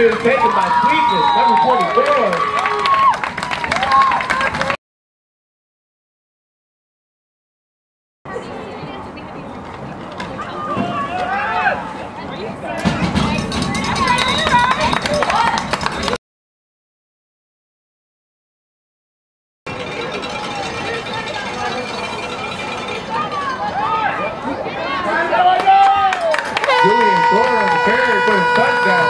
field is taken by Sweetness, number 24. Julian Thorne on the carry for his touchdown.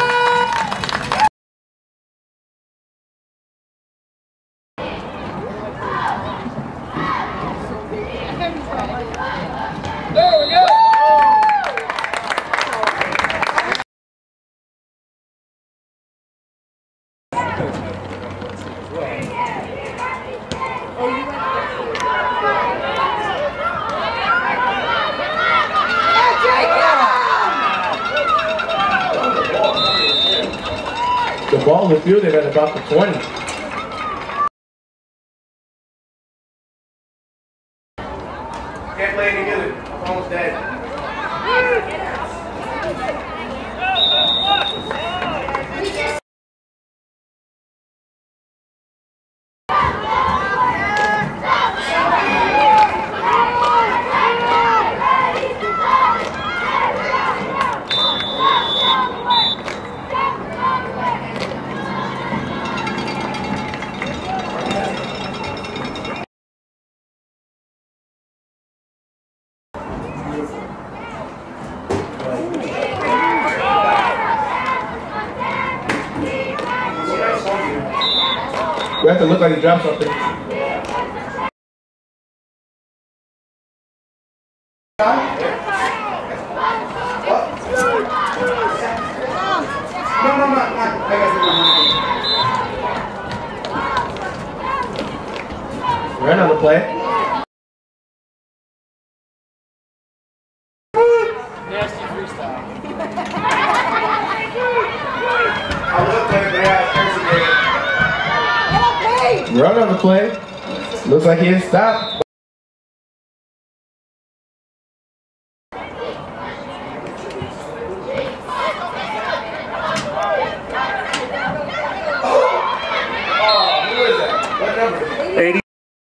There we go. The ball was fielded at about the 20. Can't play any good. I'm almost dead. You have to look like you dropped something. Run on the play. Nasty freestyle. Run on the play. Looks like he is stopped. Who is that? What number? 80.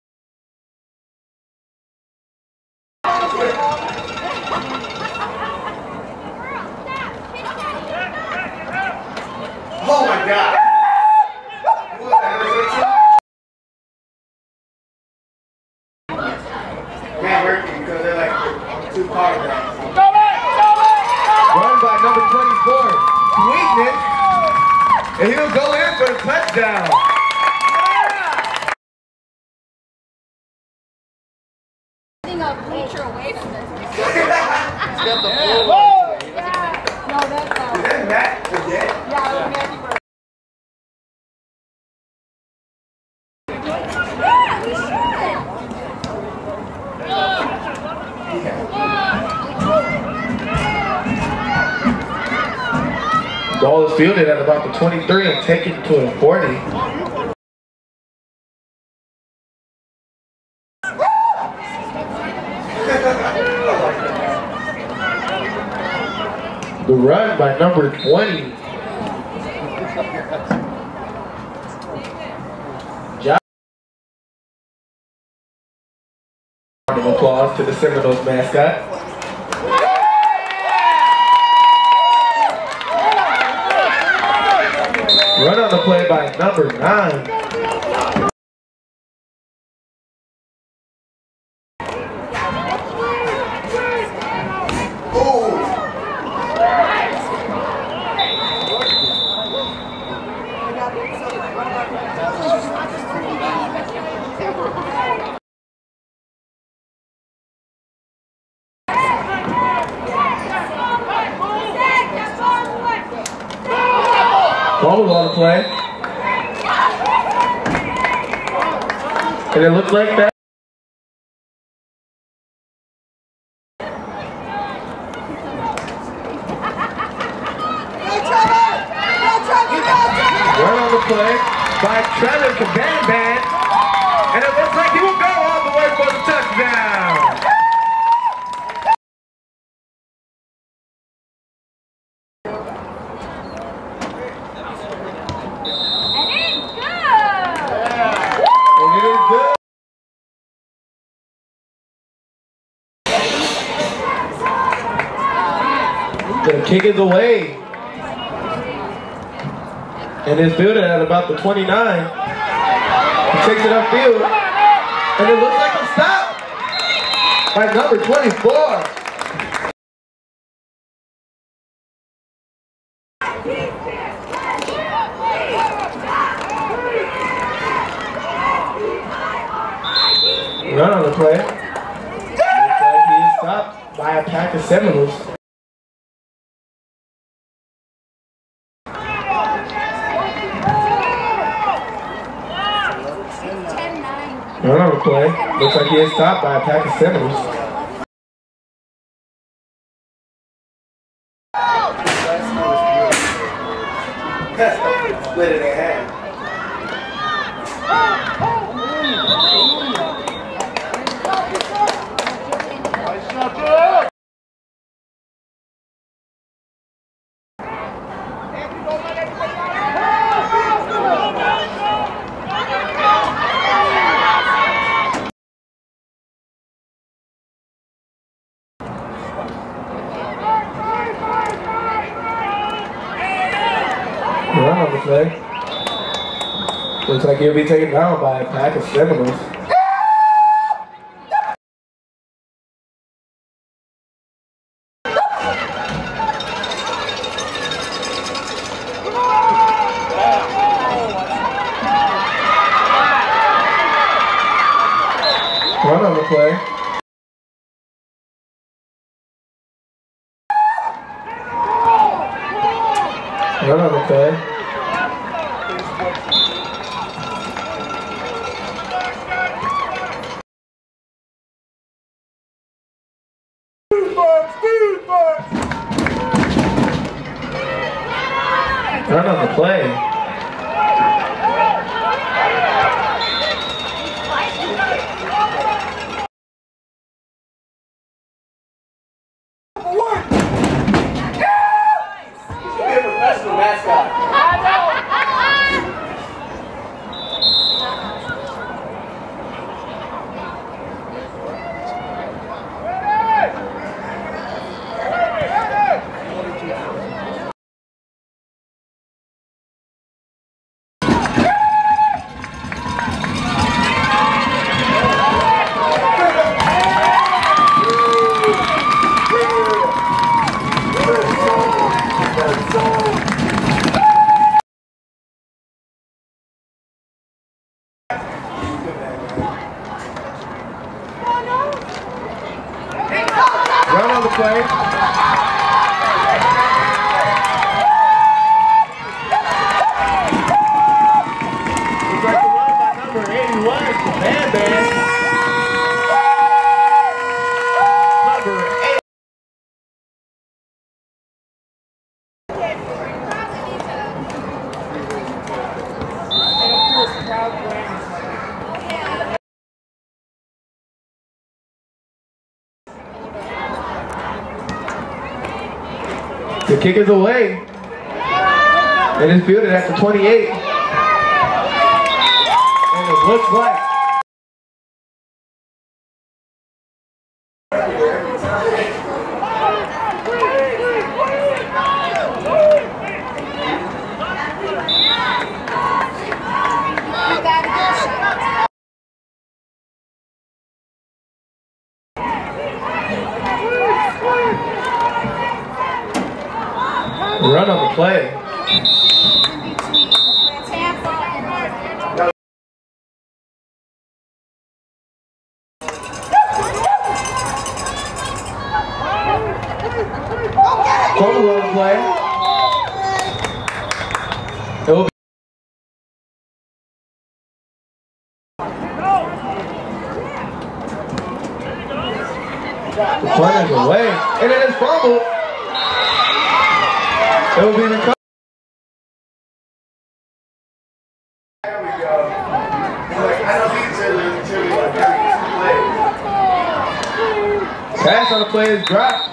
Oh my God. Who is that? Not working because they're like too far back. Run by number 24, Sweetness, and he'll go in for the touchdown. A bleacher away from this. He's got the full No, that's Is that Matt again? yeah, Matthew Burke. Ball is fielded at about the 23 and taken to the 40. The run by number 20. Round of applause to the Seminoles mascot. Run on the play by number 9. Ball was on the play. And it looked like that. Run on the play by Trevor Caban, and it looks like he will go all the way for the touchdown. Kick is away. And it's fielded at about the 29. He takes it upfield. And it looks like a stop by number 24. Run on the play. Looks like he is stopped by a pack of Seminoles. Run on the play. Looks like he is stopped by a pack of Seminoles. Split it in half. Run on the play. Looks like he'll be taken down by a pack of Seminoles. Run on the play. Run on the play. Run on the play. Run on the play. Looks like the run by number 81 is the Band Band. Number 8. The kick is away. It is fielded at the 28. And it looks like run on the play. Fumble on the play. It will be the punt is away, and it is fumbled. It will be recovered. There we go. Pass on the play is dropped.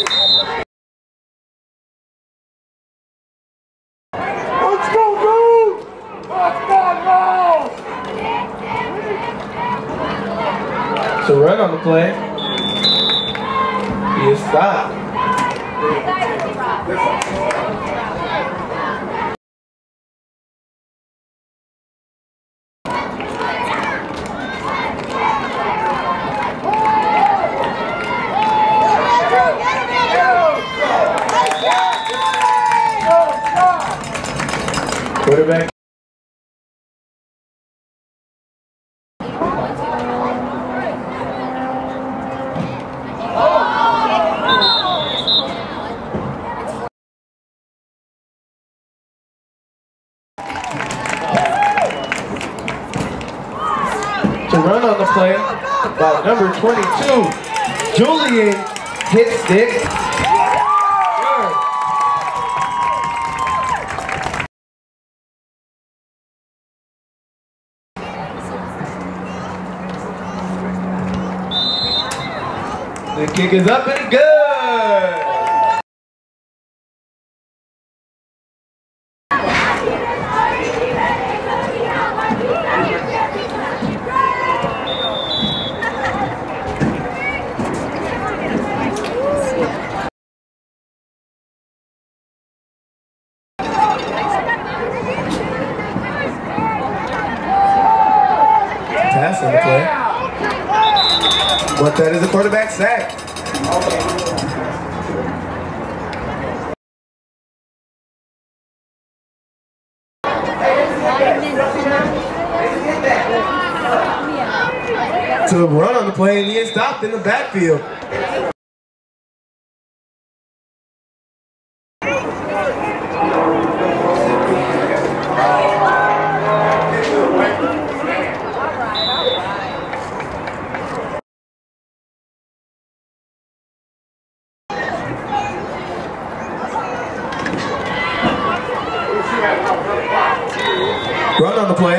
Let's go, dude! Let's go, so run on the play. He is stopped. Quarterback. To run on the play by number 22, Julian Hitstick. The kick is up and good. Pass on the play. But that is a quarterback sack. To run on the play, and he is stopped in the backfield. Run on the play.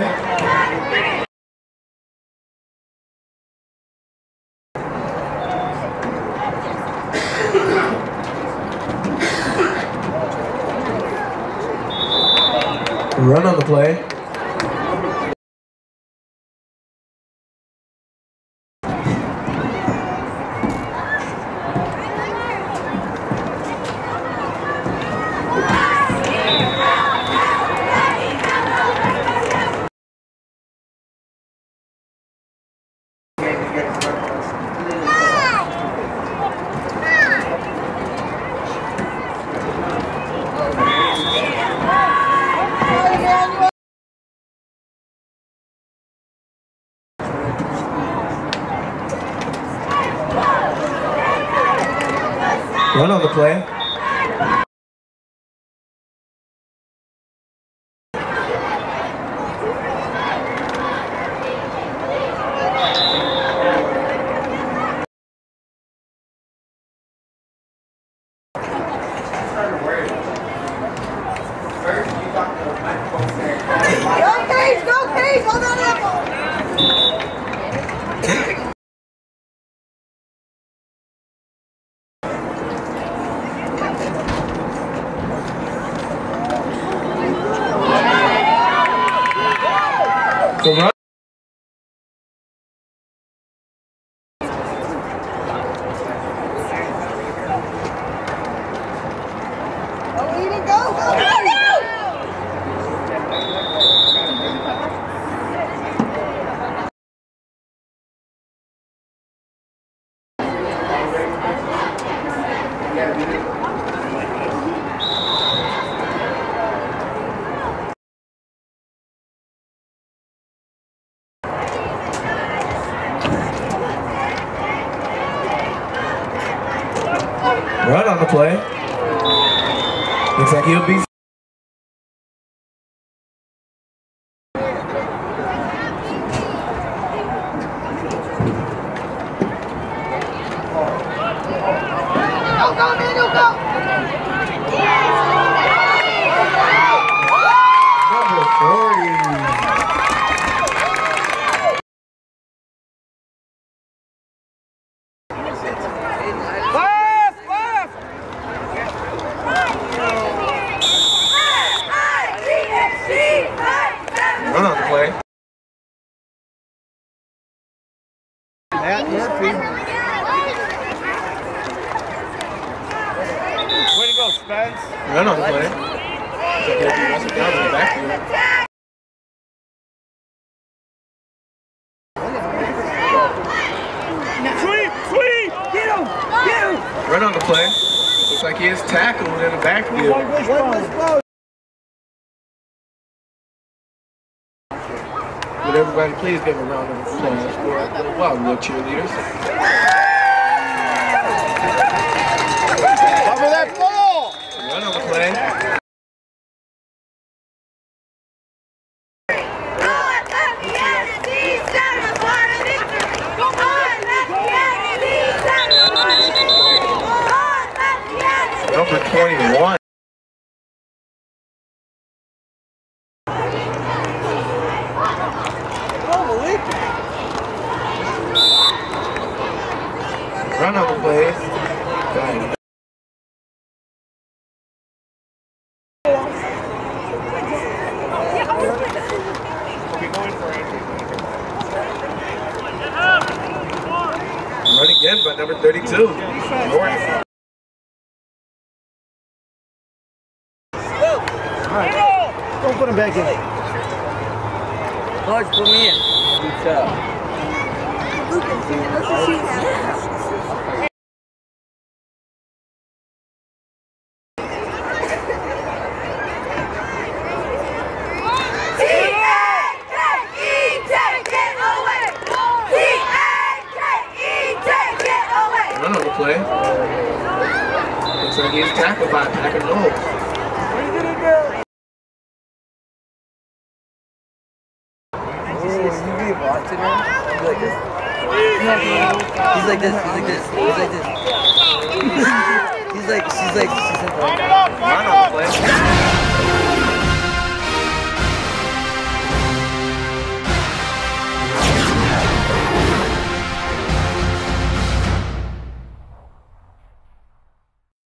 Run on the play. Run on the play. Go, Case! Hold on up! So run. Oh, Eden, go! Go! Run on the play. Looks like he'll be. Go, Daniel, go! Number 40. Run on the play. Matt Murphy. go, Spence. Run on the play. That's a down in the backfield. Sweep! Get him! Run on the play. Looks like he is tackled in the backfield. Would everybody please give a round of applause for the Wildwood cheerleaders? Cover that ball! Run on the play. Number 21. Run on the play. Run again by number 32. Don't put him back in. Coach, put me in. Good job. Let's see that. Run on the play. Looks like he is tackled by Packer Knowles. Watching him, he's like this. He's like this. He's like this. He's like this. She's like. Line it up!